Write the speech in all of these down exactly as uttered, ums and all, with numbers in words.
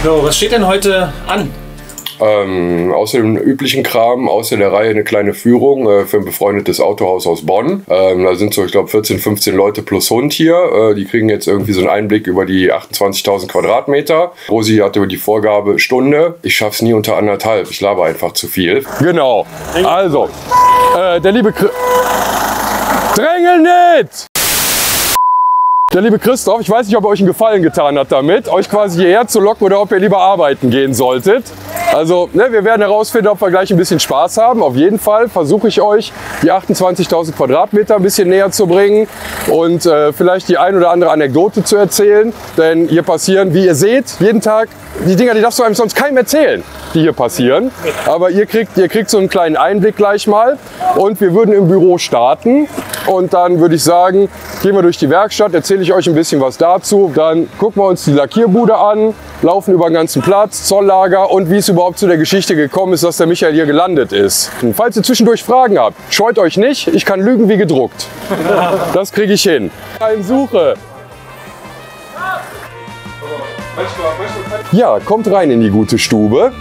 So, was steht denn heute an? Ähm, außer dem üblichen Kram, außer der Reihe eine kleine Führung äh, für ein befreundetes Autohaus aus Bonn. Ähm, da sind so, ich glaube, vierzehn, fünfzehn Leute plus Hund hier. Äh, die kriegen jetzt irgendwie so einen Einblick über die achtundzwanzigtausend Quadratmeter. Rosi hatte die Vorgabe Stunde. Ich schaff's nie unter anderthalb. Ich laber einfach zu viel. Genau. Also, äh, der liebe Chri Drängel nicht! Der liebe Christoph, ich weiß nicht, ob er euch einen Gefallen getan hat damit, euch quasi hierher zu locken oder ob ihr lieber arbeiten gehen solltet. Also, ne, wir werden herausfinden, ob wir gleich ein bisschen Spaß haben. Auf jeden Fall versuche ich euch, die achtundzwanzigtausend Quadratmeter ein bisschen näher zu bringen und äh, vielleicht die ein oder andere Anekdote zu erzählen. Denn hier passieren, wie ihr seht, jeden Tag die Dinger, die darfst du einem sonst keinem erzählen, die hier passieren. Aber ihr kriegt, ihr kriegt so einen kleinen Einblick gleich mal. Und wir würden im Büro starten. Und dann würde ich sagen, gehen wir durch die Werkstatt, erzähle ich euch ein bisschen was dazu. Dann gucken wir uns die Lackierbude an, laufen über den ganzen Platz, Zolllager und wie es überhaupt zu der Geschichte gekommen ist, dass der Michael hier gelandet ist. Und falls ihr zwischendurch Fragen habt, scheut euch nicht, ich kann lügen wie gedruckt. Das kriege ich hin. Eine Suche. Ja, kommt rein in die gute Stube.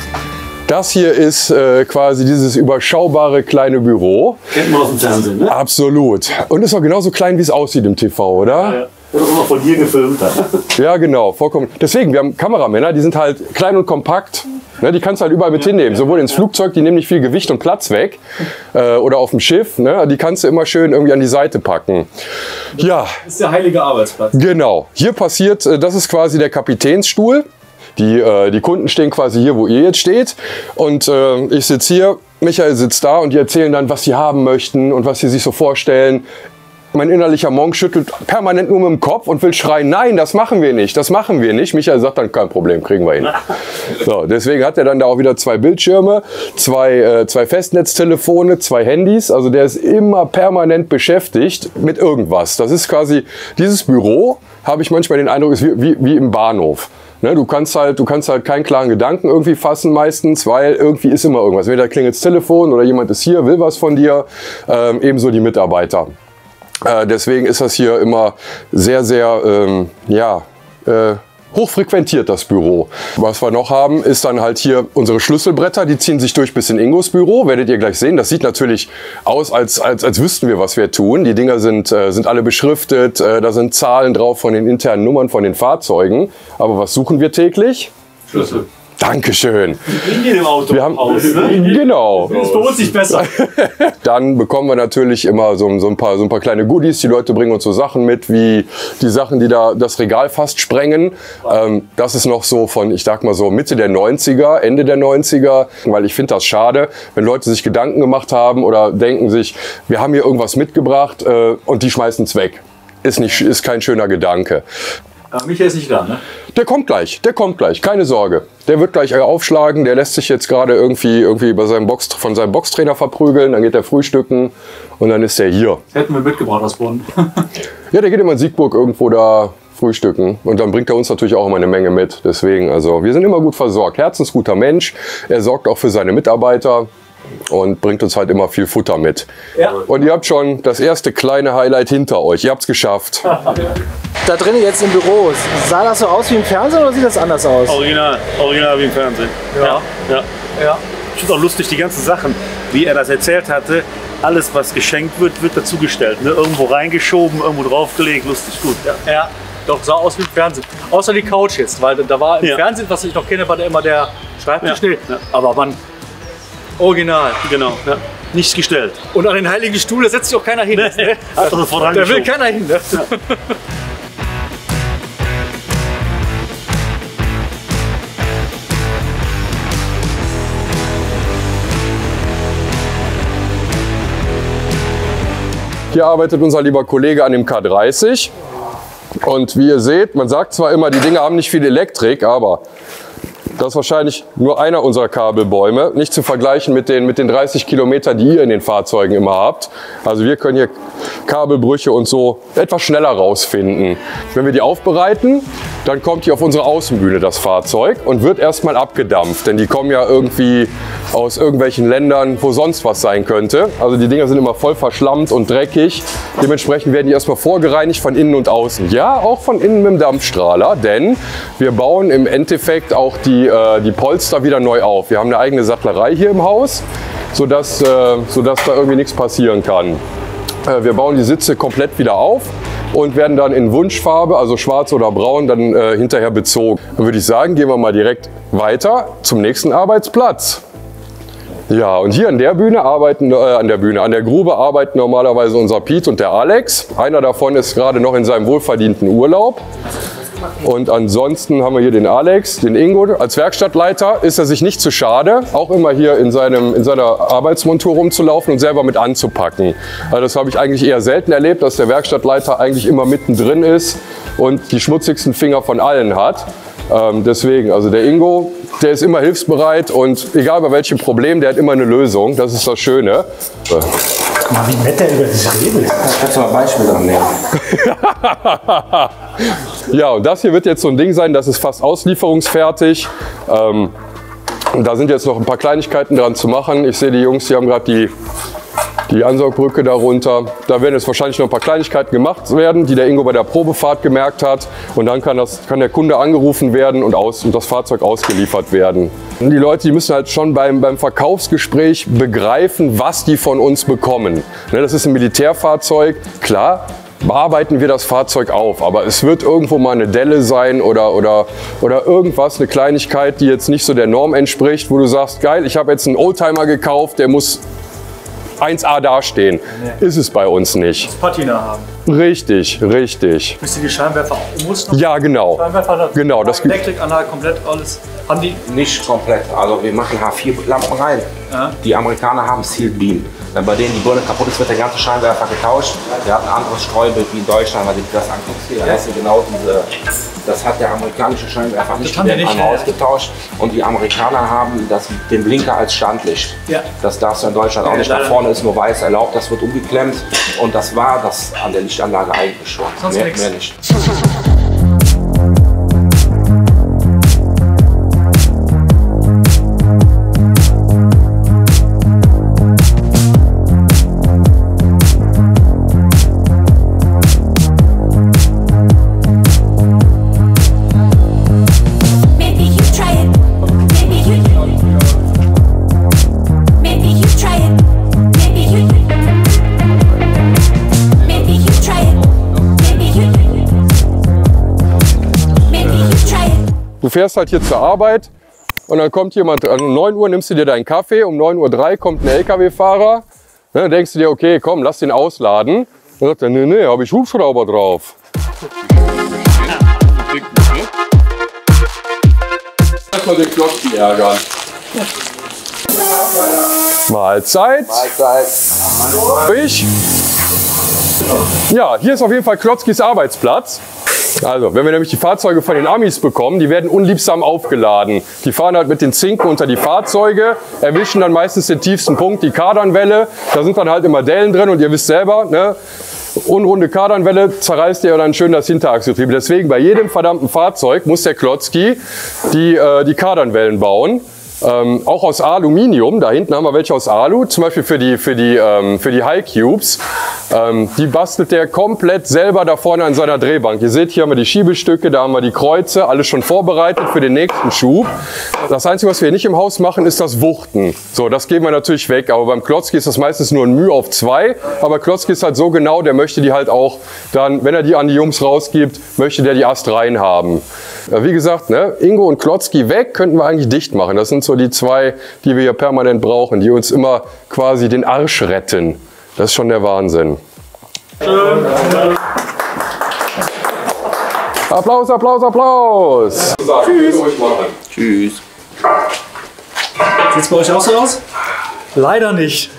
Das hier ist äh, quasi dieses überschaubare kleine Büro. Kennt man aus dem Fernsehen, ne? Absolut. Und ist auch genauso klein, wie es aussieht im T V, oder? Ja, ja. Das ist immer von hier gefilmt. Ja, genau, vollkommen. Deswegen, wir haben Kameramänner, die sind halt klein und kompakt. Ne, die kannst du halt überall mit hinnehmen. Sowohl ins Flugzeug, die nehmen nicht viel Gewicht und Platz weg. Äh, oder auf dem Schiff, ne, die kannst du immer schön irgendwie an die Seite packen. Ja. Das ist der heilige Arbeitsplatz. Genau. Hier passiert, äh, das ist quasi der Kapitänsstuhl. Die, äh, die Kunden stehen quasi hier, wo ihr jetzt steht. Und äh, ich sitze hier, Michael sitzt da und die erzählen dann, was sie haben möchten und was sie sich so vorstellen. Mein innerlicher Monk schüttelt permanent nur mit dem Kopf und will schreien, nein, das machen wir nicht, das machen wir nicht. Michael sagt dann, kein Problem, kriegen wir hin. So, deswegen hat er dann da auch wieder zwei Bildschirme, zwei, äh, zwei Festnetztelefone, zwei Handys. Also der ist immer permanent beschäftigt mit irgendwas. Das ist quasi, dieses Büro, habe ich manchmal den Eindruck, ist wie, wie, wie im Bahnhof. Ne, du kannst halt, du kannst halt keinen klaren Gedanken irgendwie fassen meistens, weil irgendwie ist immer irgendwas. Entweder klingelt das Telefon oder jemand ist hier, will was von dir. Ähm, ebenso die Mitarbeiter. Äh, deswegen ist das hier immer sehr, sehr, ähm, ja, äh, hochfrequentiert, das Büro. Was wir noch haben, ist dann halt hier unsere Schlüsselbretter, die ziehen sich durch bis in Ingos Büro, werdet ihr gleich sehen. Das sieht natürlich aus, als, als, als wüssten wir, was wir tun. Die Dinger sind, äh, sind alle beschriftet, äh, da sind Zahlen drauf von den internen Nummern von den Fahrzeugen. Aber was suchen wir täglich? Schlüssel. Dankeschön. In jedem Auto. Wir haben, aus, ne? Genau. Das ist bei uns nicht besser. Dann bekommen wir natürlich immer so, so, ein paar, so ein paar kleine Goodies. Die Leute bringen uns so Sachen mit, wie die Sachen, die da das Regal fast sprengen. Ähm, das ist noch so von, ich sag mal so Mitte der neunziger, Ende der neunziger. Weil ich finde das schade, wenn Leute sich Gedanken gemacht haben oder denken sich, wir haben hier irgendwas mitgebracht äh, und die schmeißen es weg. Ist, nicht, ist kein schöner Gedanke. Aber Michael ist nicht da, ne? Der kommt gleich, der kommt gleich, keine Sorge. Der wird gleich aufschlagen, der lässt sich jetzt gerade irgendwie, irgendwie bei seinem Box, von seinem Boxtrainer verprügeln, dann geht er frühstücken und dann ist er hier. Hätten wir mitgebracht aus Bonn. Ja, der geht immer in Siegburg irgendwo da frühstücken und dann bringt er uns natürlich auch immer eine Menge mit. Deswegen, also wir sind immer gut versorgt. Herzensguter Mensch, er sorgt auch für seine Mitarbeiter und bringt uns halt immer viel Futter mit. Ja. Und ihr habt schon das erste kleine Highlight hinter euch, ihr habt es geschafft. Da drinnen jetzt im Büro, sah das so aus wie im Fernsehen oder sieht das anders aus? Original, original wie im Fernsehen. Ja. Ja, ja. Ja. Ich finde auch lustig, die ganzen Sachen, wie er das erzählt hatte, alles was geschenkt wird, wird dazugestellt. Ne? Irgendwo reingeschoben, irgendwo draufgelegt, lustig, gut. Ja. Ja, doch, sah aus wie im Fernsehen. Außer die Couch jetzt, weil da war im Ja. Fernsehen, was ich noch kenne, war da immer der Schreibtisch. Ja. Nee, Ja. aber man, original. Genau, ja. Nichts gestellt. Und an den heiligen Stuhl, da setzt sich auch keiner hin. Ne? Hat er sofort Da will reingeschoben. keiner hin. Ne? Hier arbeitet unser lieber Kollege an dem K dreißig. Und wie ihr seht, man sagt zwar immer, die Dinge haben nicht viel Elektrik, aber das ist wahrscheinlich nur einer unserer Kabelbäume. Nicht zu vergleichen mit den, mit den dreißig Kilometern, die ihr in den Fahrzeugen immer habt. Also wir können hier Kabelbrüche und so etwas schneller rausfinden. Wenn wir die aufbereiten, dann kommt hier auf unsere Außenbühne das Fahrzeug und wird erstmal abgedampft. Denn die kommen ja irgendwie aus irgendwelchen Ländern, wo sonst was sein könnte. Also die Dinger sind immer voll verschlammt und dreckig. Dementsprechend werden die erstmal vorgereinigt von innen und außen. Ja, auch von innen mit dem Dampfstrahler, denn wir bauen im Endeffekt auch die, äh, die Polster wieder neu auf. Wir haben eine eigene Sattlerei hier im Haus, sodass, äh, sodass da irgendwie nichts passieren kann. Äh, wir bauen die Sitze komplett wieder auf und werden dann in Wunschfarbe, also schwarz oder braun, dann äh, hinterher bezogen. Dann würde ich sagen, gehen wir mal direkt weiter zum nächsten Arbeitsplatz. Ja, und hier an der Bühne arbeiten, äh, an der Bühne, an der Grube arbeiten normalerweise unser Pete und der Alex. Einer davon ist gerade noch in seinem wohlverdienten Urlaub. Und ansonsten haben wir hier den Alex, den Ingo. Als Werkstattleiter ist er sich nicht zu schade, auch immer hier in, seinem, in seiner Arbeitsmontur rumzulaufen und selber mit anzupacken. Also das habe ich eigentlich eher selten erlebt, dass der Werkstattleiter eigentlich immer mittendrin ist und die schmutzigsten Finger von allen hat. Ähm, deswegen, also der Ingo, der ist immer hilfsbereit und egal bei welchem Problem, der hat immer eine Lösung. Das ist das Schöne. Guck mal, wie nett der über dich redet. Kannst du mal ein Beispiel dran nehmen? Ja, und das hier wird jetzt so ein Ding sein, das ist fast auslieferungsfertig. Ähm, da sind jetzt noch ein paar Kleinigkeiten dran zu machen. Ich sehe die Jungs, die haben gerade die, die Ansaugbrücke darunter. Da werden jetzt wahrscheinlich noch ein paar Kleinigkeiten gemacht werden, die der Ingo bei der Probefahrt gemerkt hat. Und dann kann, das, kann der Kunde angerufen werden und, aus, und das Fahrzeug ausgeliefert werden. Und die Leute, die müssen halt schon beim, beim Verkaufsgespräch begreifen, was die von uns bekommen. Ne, das ist ein Militärfahrzeug, klar. Bearbeiten wir das Fahrzeug auf, aber es wird irgendwo mal eine Delle sein oder, oder, oder irgendwas, eine Kleinigkeit, die jetzt nicht so der Norm entspricht, wo du sagst, geil, ich habe jetzt einen Oldtimer gekauft, der muss eins A dastehen. Nee. Ist es bei uns nicht. Patina haben. Richtig, richtig. Müsst ihr die Scheinwerfer auch muss noch? Ja, genau. Scheinwerfer, genau das Elektrikanlage, komplett alles. Haben die? Nicht komplett, also wir machen H vier Lampen rein. Ja. Die Amerikaner haben Sealed Beam. Wenn bei denen die Birne kaputt ist, wird der ganze Scheinwerfer getauscht. Der hat ein anderes Streubild wie in Deutschland, weil du das anguckst. Hier, ja. Hast du genau diese, das hat der amerikanische Scheinwerfer nicht, die werden einmal ausgetauscht. Und die Amerikaner haben das, den Blinker als Standlicht. Ja. Das darfst du in Deutschland auch ja, nicht. Da vorne ist nur weiß erlaubt, das wird umgeklemmt. Und das war das an der Lichtanlage eigentlich schon. Sonst mehr, mehr nicht. Du fährst halt hier zur Arbeit und dann kommt jemand, um neun Uhr nimmst du dir deinen Kaffee, um neun Uhr drei kommt ein L K W-Fahrer, dann denkst du dir, okay, komm, lass den ausladen. Dann sagt er, nee, nee, habe ich Hubschrauber drauf. Erstmal den Klotzki ärgern. Mahlzeit. Mahlzeit. Ich. Ja, hier ist auf jeden Fall Klotzkis Arbeitsplatz. Also, wenn wir nämlich die Fahrzeuge von den Amis bekommen, die werden unliebsam aufgeladen. Die fahren halt mit den Zinken unter die Fahrzeuge, erwischen dann meistens den tiefsten Punkt, die Kardanwelle. Da sind dann halt immer Dellen drin und ihr wisst selber, ne? Unrunde Kardanwelle zerreißt ja dann schön das Hinterachsgetriebe. Deswegen bei jedem verdammten Fahrzeug muss der Klotzki die, äh, die Kardanwellen bauen. Ähm, auch aus Aluminium, da hinten haben wir welche aus Alu, zum Beispiel für die, für die, ähm, für die High Cubes. Ähm, die bastelt der komplett selber da vorne an seiner Drehbank. Ihr seht, hier haben wir die Schiebestücke, da haben wir die Kreuze, alles schon vorbereitet für den nächsten Schub. Das Einzige, was wir nicht im Haus machen, ist das Wuchten. So, das geben wir natürlich weg, aber beim Klotzki ist das meistens nur ein Mühe auf zwei. Aber Klotzki ist halt so genau, der möchte die halt auch dann, wenn er die an die Jungs rausgibt, möchte der die Ast rein haben. Ja, wie gesagt, ne, Ingo und Klotzki weg, könnten wir eigentlich dicht machen. Das sind so die zwei, die wir hier permanent brauchen, die uns immer quasi den Arsch retten. Das ist schon der Wahnsinn. Schön. Applaus, Applaus, Applaus. Tschüss. Tschüss. Sieht es bei euch auch so aus? Leider nicht.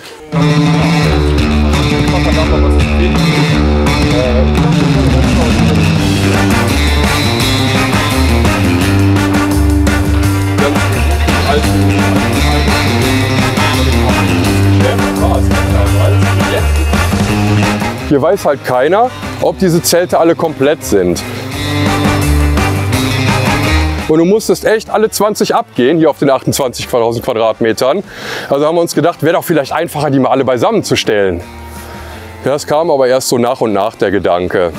Hier weiß halt keiner, ob diese Zelte alle komplett sind. und du musstest echt alle zwanzig abgehen, hier auf den achtundzwanzigtausend Quadratmetern. Also haben wir uns gedacht, wäre doch vielleicht einfacher, die mal alle beisammen zu stellen. Ja, das kam aber erst so nach und nach, der Gedanke.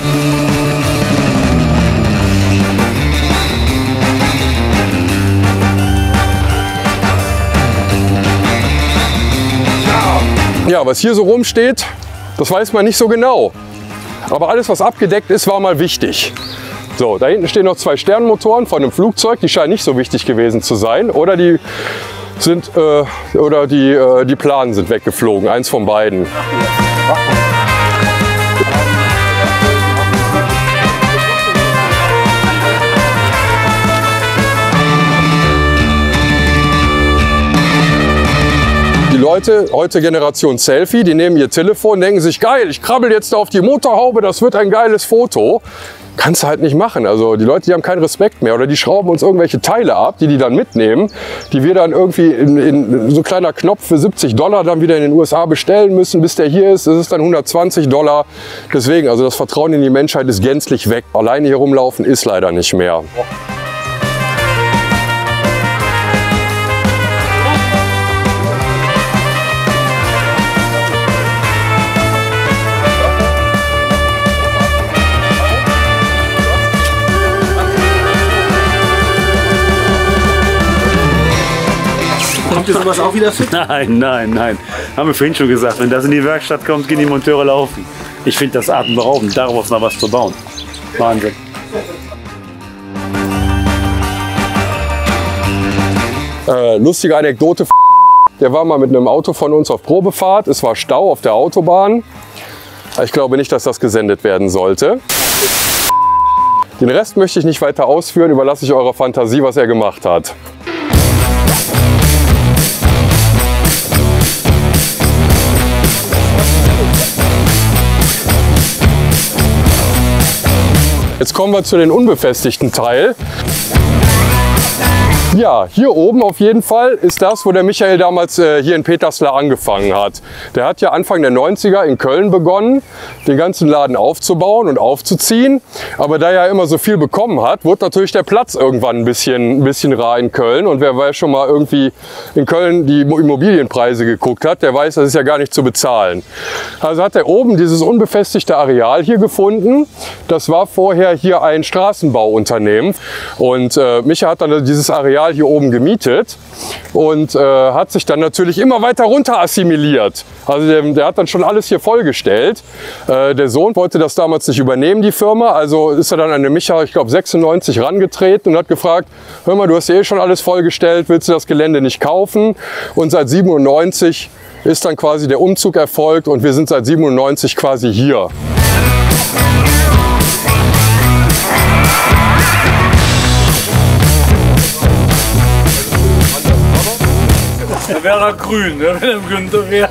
Ja, was hier so rumsteht, das weiß man nicht so genau. Aber alles, was abgedeckt ist, war mal wichtig. So, da hinten stehen noch zwei Sternmotoren von einem Flugzeug, die scheinen nicht so wichtig gewesen zu sein. Oder die sind, äh, oder die, äh, die Planen sind weggeflogen, eins von beiden. Die Leute, heute Generation Selfie, die nehmen ihr Telefon, denken sich, geil, ich krabbel jetzt da auf die Motorhaube, das wird ein geiles Foto. Kannst du halt nicht machen. Also die Leute, die haben keinen Respekt mehr oder die schrauben uns irgendwelche Teile ab, die die dann mitnehmen, die wir dann irgendwie in, in so ein kleiner Knopf für siebzig Dollar dann wieder in den U S A bestellen müssen, bis der hier ist. Das ist dann hundertzwanzig Dollar. Deswegen, also das Vertrauen in die Menschheit ist gänzlich weg. Alleine hier rumlaufen ist leider nicht mehr. Kommt ihr sowas auch wieder fit? Nein, nein, nein. Haben wir vorhin schon gesagt, wenn das in die Werkstatt kommt, gehen die Monteure laufen. Ich finde das atemberaubend, darauf noch was zu bauen. Wahnsinn. Äh, lustige Anekdote, der war mal mit einem Auto von uns auf Probefahrt, es war Stau auf der Autobahn. Ich glaube nicht, dass das gesendet werden sollte. Den Rest möchte ich nicht weiter ausführen, überlasse ich eurer Fantasie, was er gemacht hat. Jetzt kommen wir zu den unbefestigten Teil. Ja, hier oben auf jeden Fall ist das, wo der Michael damals äh, hier in Peterslar angefangen hat. Der hat ja Anfang der neunziger in Köln begonnen, den ganzen Laden aufzubauen und aufzuziehen. Aber da er immer so viel bekommen hat, wurde natürlich der Platz irgendwann ein bisschen, ein bisschen rar in Köln. Und wer weiß schon mal irgendwie in Köln die Immobilienpreise geguckt hat, der weiß, das ist ja gar nicht zu bezahlen. Also hat er oben dieses unbefestigte Areal hier gefunden. Das war vorher hier ein Straßenbauunternehmen. Und äh, Micha hat dann dieses Areal hier oben gemietet und äh, hat sich dann natürlich immer weiter runter assimiliert. Also der, der hat dann schon alles hier vollgestellt. Äh, der Sohn wollte das damals nicht übernehmen, die Firma, also ist er dann an den Micha, ich glaube sechsundneunzig, rangetreten und hat gefragt, hör mal, du hast ja eh schon alles vollgestellt, willst du das Gelände nicht kaufen? Und seit siebenundneunzig ist dann quasi der Umzug erfolgt und wir sind seit siebenundneunzig quasi hier. Da wäre er grün, ne, wenn er im Günther wäre.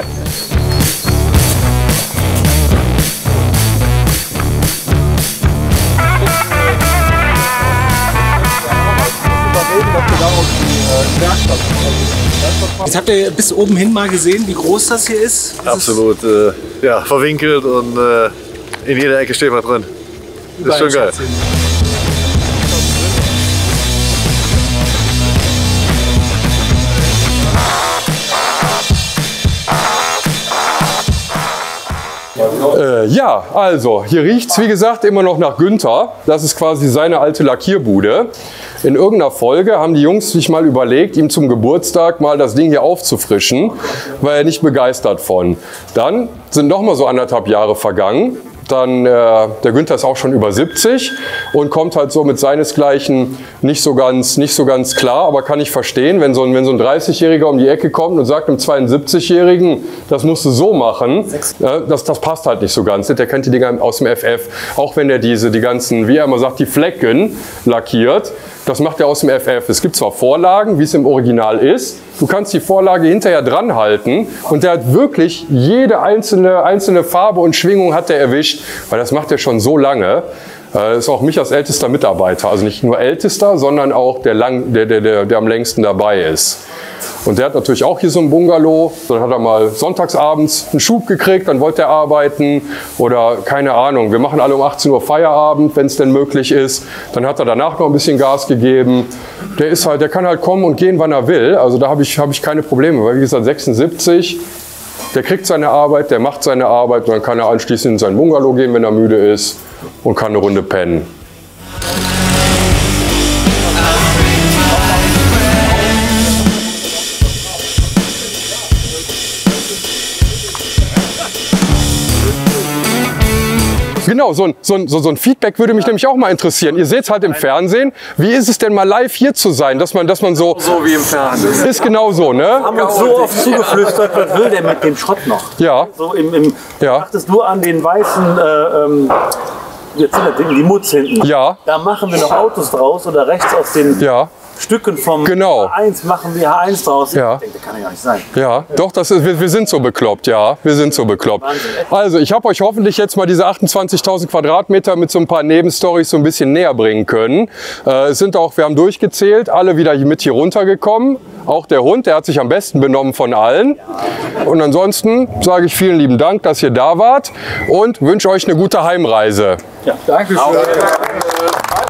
Jetzt habt ihr bis oben hin mal gesehen, wie groß das hier ist. Das Absolut, äh, ja, verwinkelt und äh, in jeder Ecke steht man drin. Das ist schon geil. Äh, ja, also hier riecht es wie gesagt immer noch nach Günther. Das ist quasi seine alte Lackierbude. In irgendeiner Folge haben die Jungs sich mal überlegt, ihm zum Geburtstag mal das Ding hier aufzufrischen, war er nicht begeistert von. Dann sind noch mal so anderthalb Jahre vergangen. Dann, äh, der Günther ist auch schon über siebzig und kommt halt so mit seinesgleichen nicht so ganz, nicht so ganz klar, aber kann ich verstehen, wenn so ein, wenn so ein dreißigjähriger um die Ecke kommt und sagt einem zweiundsiebzigjährigen, das musst du so machen, äh, das, das passt halt nicht so ganz. Der kennt die Dinger aus dem F F, auch wenn er diese, die ganzen, wie er immer sagt, die Flecken lackiert. Das macht er aus dem F F. Es gibt zwar Vorlagen, wie es im Original ist. Du kannst die Vorlage hinterher dran halten und der hat wirklich jede einzelne, einzelne Farbe und Schwingung hat er erwischt, weil das macht er schon so lange. Äh, ist auch mich als ältester Mitarbeiter. Also nicht nur ältester, sondern auch der, lang, der, der, der, der am längsten dabei ist. Und der hat natürlich auch hier so ein Bungalow. Dann hat er mal sonntagsabends einen Schub gekriegt, dann wollte er arbeiten. Oder keine Ahnung, wir machen alle um achtzehn Uhr Feierabend, wenn es denn möglich ist. Dann hat er danach noch ein bisschen Gas gegeben. Der ist halt, der kann halt kommen und gehen, wann er will. Also da habe ich, hab ich keine Probleme. Weil wie gesagt, sechsundsiebzig, der kriegt seine Arbeit, der macht seine Arbeit. Und dann kann er anschließend in sein Bungalow gehen, wenn er müde ist. Und kann eine Runde pennen. Genau, so ein, so, ein, so ein Feedback würde mich nämlich auch mal interessieren. Ihr seht es halt im Fernsehen. Wie ist es denn mal live hier zu sein, dass man, dass man so... So wie im Fernsehen. Ist genau so, ne? Haben uns so oft zugeflüstert, was will der mit dem Schrott noch? Ja. So im, im, Ja. Dachtest du an den weißen, äh, ähm, jetzt sind das die Mutz hinten. Ja. Da machen wir noch Autos draus oder rechts aus den Ja. Stücken vom Genau. H eins machen wir H eins draus. Ja. Ich denke, das kann ja gar nicht sein. Ja, doch, das ist, wir, wir sind so bekloppt, ja, wir sind so bekloppt. Also, ich habe euch hoffentlich jetzt mal diese achtundzwanzigtausend Quadratmeter mit so ein paar Nebenstorys so ein bisschen näher bringen können. Äh, es sind auch, wir haben durchgezählt, alle wieder mit hier runtergekommen. Auch der Hund, der hat sich am besten benommen von allen. Und ansonsten sage ich vielen lieben Dank, dass ihr da wart und wünsche euch eine gute Heimreise. Ja. Dankeschön.